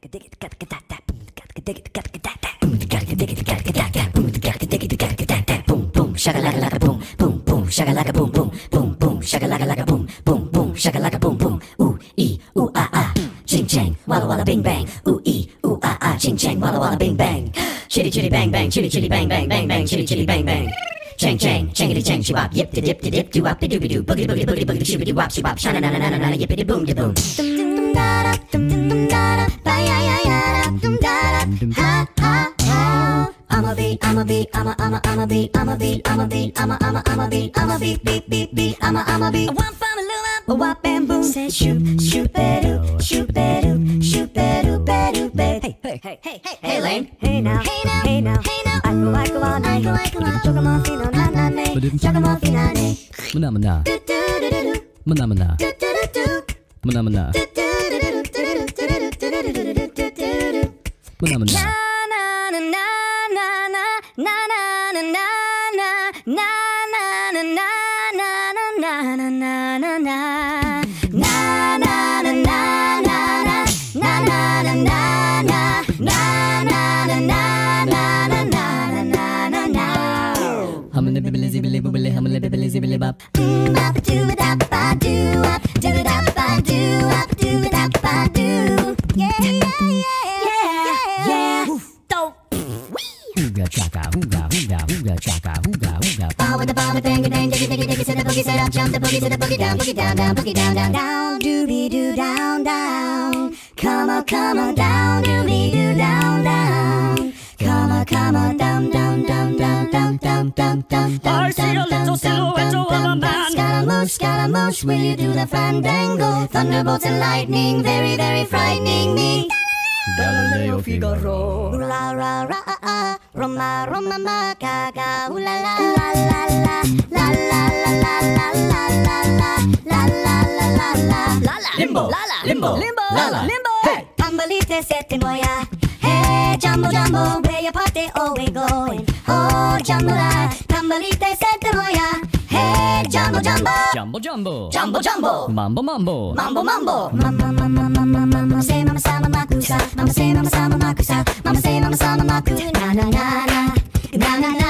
Shakalaka boom, boom, boom, shakalaka boom, boom, boom, boom, shakalaka boom, boom, boom, shakalaka boom, boom, ooh, ooh, ah, ah, ching, chang, walla, walla, bing, bang, ooh, ooh, ah, ah, ching, chang, walla, walla, bing, bang, chitty, chitty, bang, bang, chitty, chitty, bang, bang, bang, bang, chitty, chitty, bang, bang, chang, chang, changity, chang, shibop, yip, de dip, de dip, do wop, de doobie doo, boogity, boogity, boogity, boogity, shibby, wop, shibop, shana, na, na, na, na, yippity, boom, de boom. I'm a beat, I'm a beat, I'm a beat, I'm a beat, I'm a beat, I'm a beat, I'm a beat, beat, beat, beat, I'm a beat. One from a loo, a wop and boom. Say shoot, shoot, bedoo, shoot, bedoo, shoot, bedoo, bedoo, bed. Hey, hey, hey, hey, hey, hey, Lane. Hey now, hey now, hey now, hey now. I go all night, Chocomuffin, na na na, Chocomuffin, na na. Mana mana, mana mana, mana mana, mana mana. Chaka, hooga, hooga, hooga, chaka, hooga, hooga. Power with the power, bang, dang, diggy, diggy, diggy, set the boogie, set up, jump the boogie, set the boogie down, down, boogie down, down, down, doobie doo, down, down. Come on, down, doobie doo, down, down. Come on, down, down, down, down, down, down, down, down, down. I see a little silhouette of a man. Scaramouche, will you do the fandango? Thunderbolts and lightning, very, very frightening me. Galileo Figaro. Ooh la la la ah, Roma Roma ma ga ga. Ooh la la la la la la la la la la la la la la. Limbo, limbo, lala, limbo. Hey, Pambalite sette moya. Hey, Jumbo Jumbo, where your party always going? Oh, Jumbo la, Pambalite sette moya. Hey, Jumbo Jumbo, Jumbo Jumbo, Jumbo Jumbo, Mambo Mambo, Mambo Mambo, Mama Mama Mama Mama say Mama Sama Makusa, Mama say Mama Sama Makusa, Mama say Mama Sama Maku, na na na na, na na na.